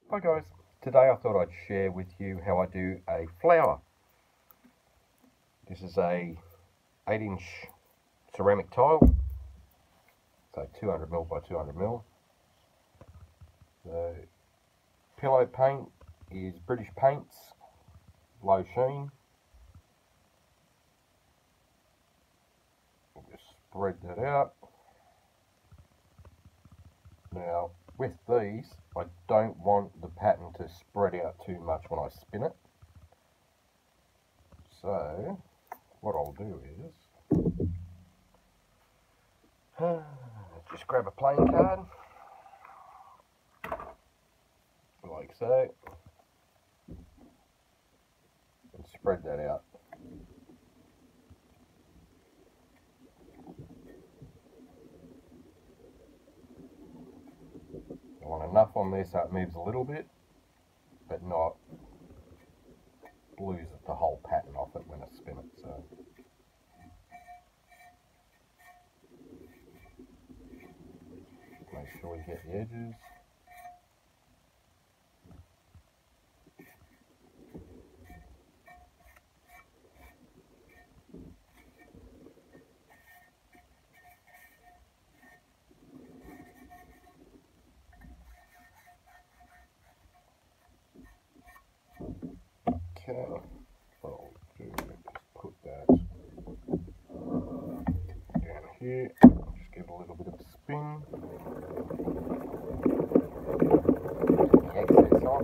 Hi guys, today I thought I'd share with you how I do a flower. This is a 8-inch ceramic tile, so 200mm by 200mm. The pillow paint is British Paints, low sheen. I'll just spread that out. Now with these, I don't want the pattern to spread out too much when I spin it. So what I'll do is just grab a playing card, like so, and spread that out. I want enough on there so it moves a little bit, but not lose the whole pattern off it when I spin it. So make sure you get the edges. Okay, what I'll do is put that down here. Just give it a little bit of a spin. Get the excess off.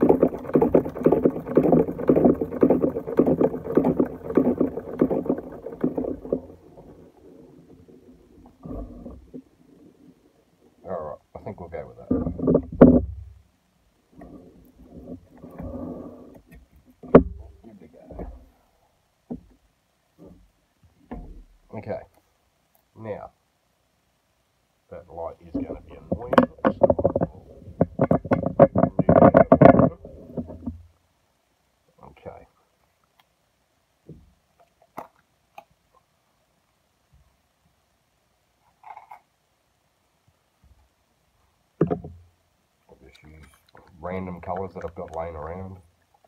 Alright, I think we'll go with that. Give it a go. Okay, now that light is going to be annoying. Okay. I'll just use random colours that I've got laying around.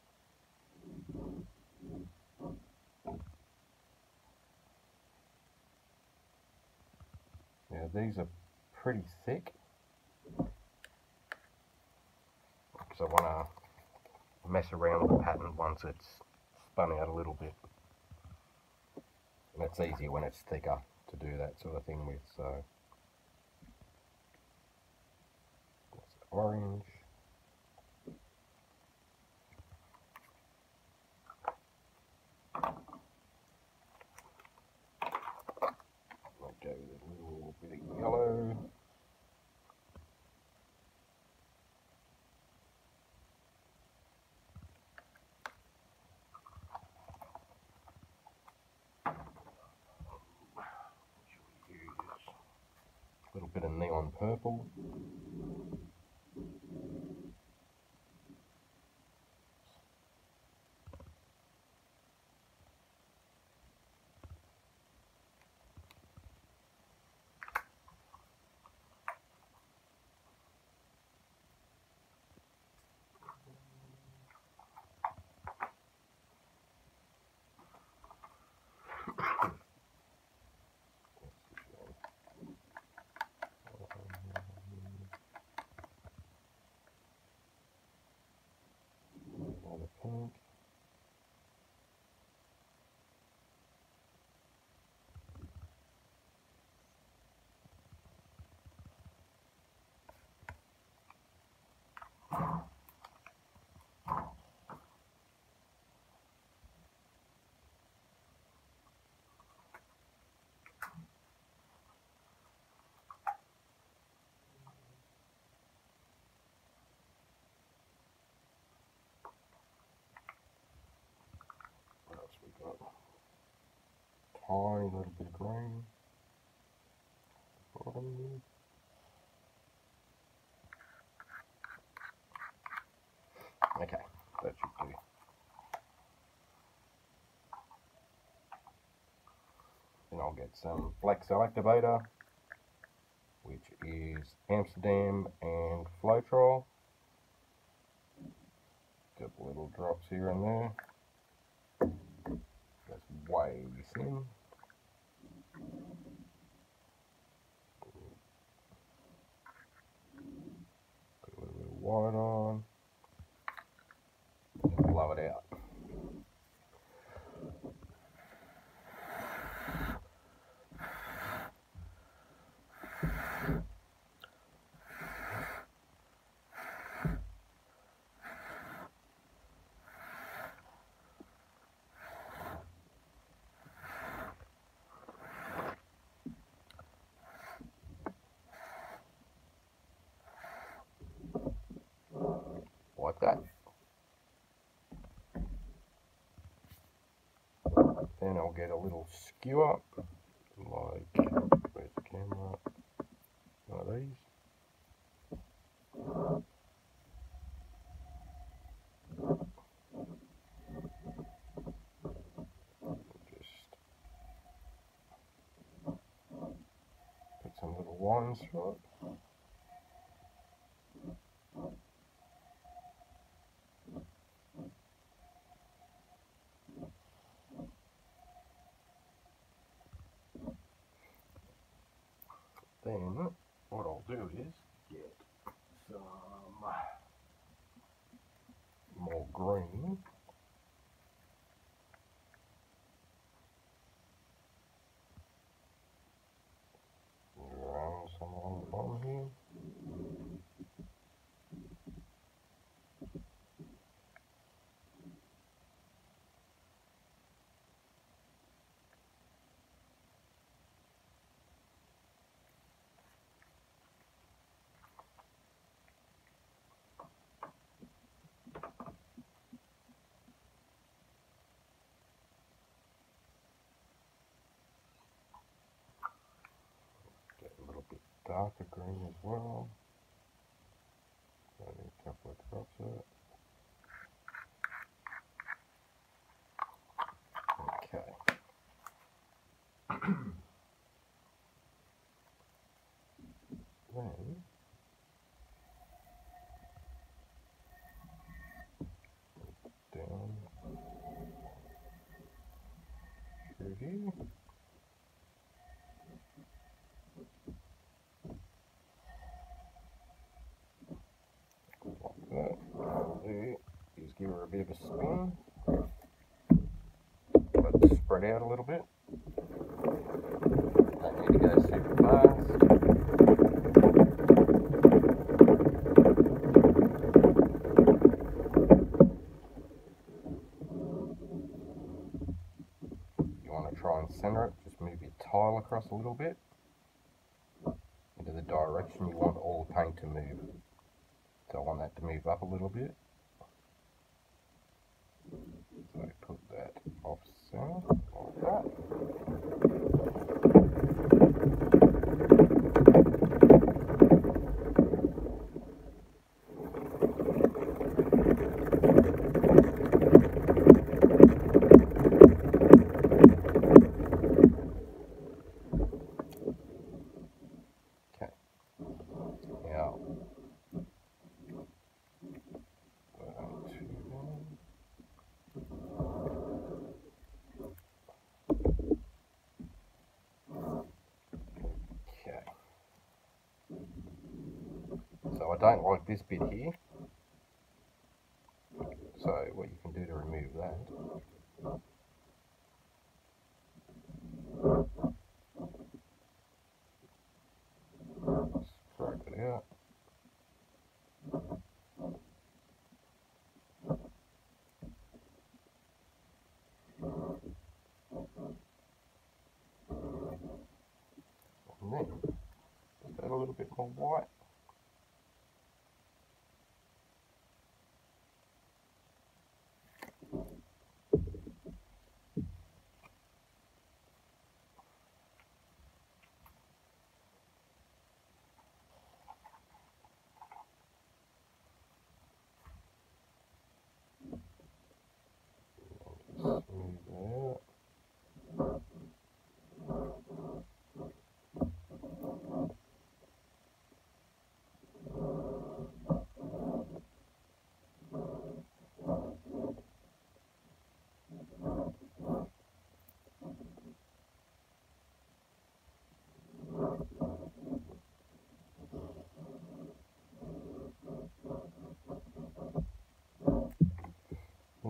Now these are pretty thick, because I want to mess around with the pattern once it's spun out a little bit. And it's easier when it's thicker to do that sort of thing with. So orange. I'll go with a little bit of yellow. A little bit of neon purple. Pink. What else we got? Tiny little bit of green. Bottom. Okay, that should do. Then I'll get some black cell activator, which is Amsterdam and Floetrol. Little drops here and there. That's way thin. Put a little bit of white on. And blow it out. Like that. Then I'll get a little skewer, like, where's the camera? One of these. Just put some little lines through it. Then what I'll do is get some more green. Run some along the bottom here. Darker green as well. I need a couple of drops of it. Okay. Then down through here. What I'll do is give her a bit of a spin, let it spread out a little bit. Don't need to go super fast. You want to try and center it, just move your tile across a little bit into the direction you want all the paint to move. So I want that to move up a little bit. So I put that off center like that. Okay. Now so I don't like this bit here, so what you can do to remove that, scrape it out. And then just add a little bit more white. Smooth that out.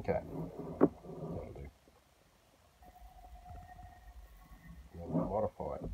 Okay. That'll do. Then we'll modify it.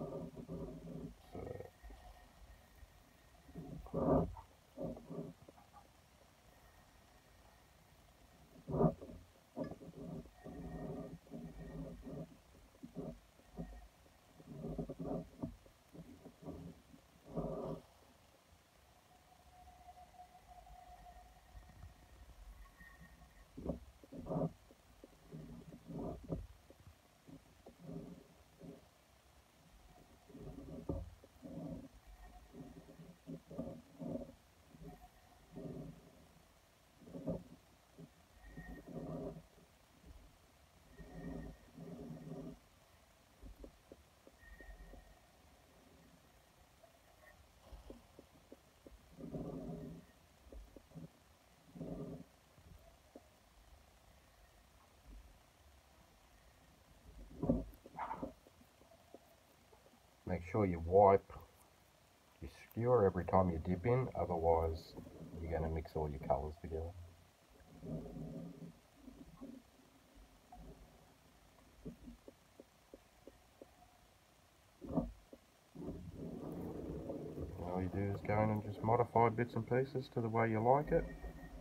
Make sure you wipe your skewer every time you dip in, otherwise you're going to mix all your colours together. All you do is go in and just modify bits and pieces to the way you like it.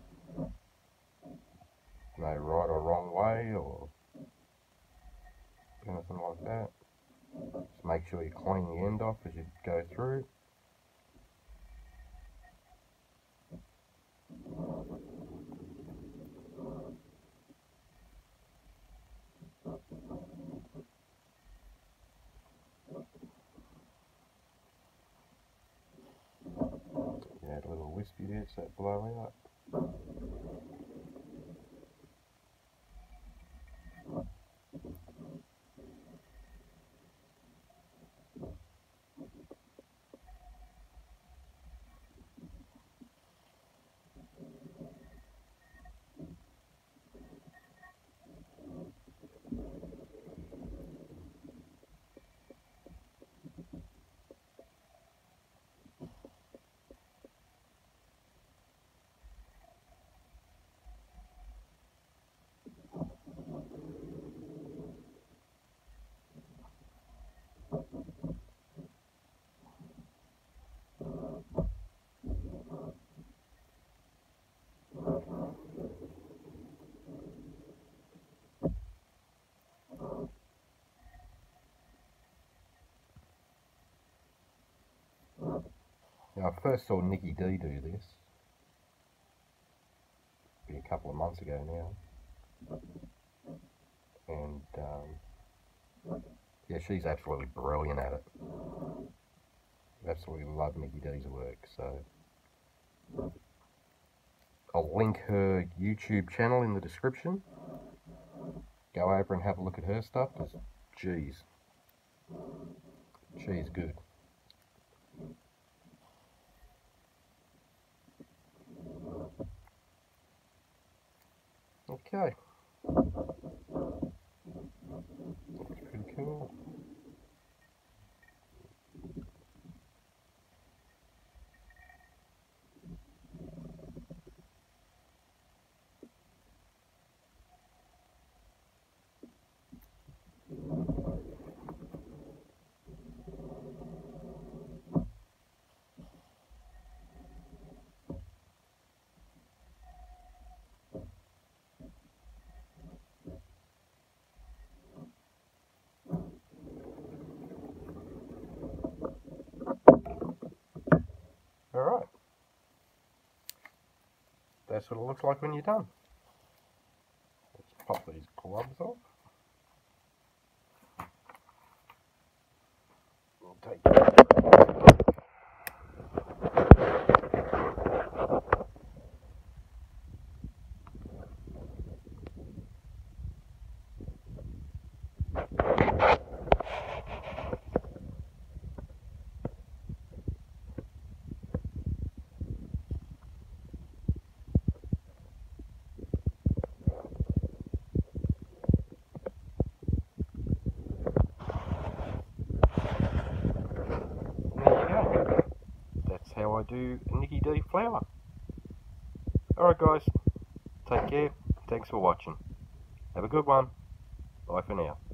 No right or wrong way or anything like that. Just make sure you clean the end off as you go through. Add a little wispy bits that blow out. Now, I first saw Niki D do this, a couple of months ago now, and yeah, she's absolutely brilliant at it. Absolutely love Niki D's work, so I'll link her YouTube channel in the description. Go over and have a look at her stuff, because geez, she's good. Okay. That's pretty cool. Alright, that's what it looks like when you're done. Let's pop these gloves off. We'll take how I do a Niki D flower. Alright guys, take care. Thanks for watching. Have a good one. Bye for now.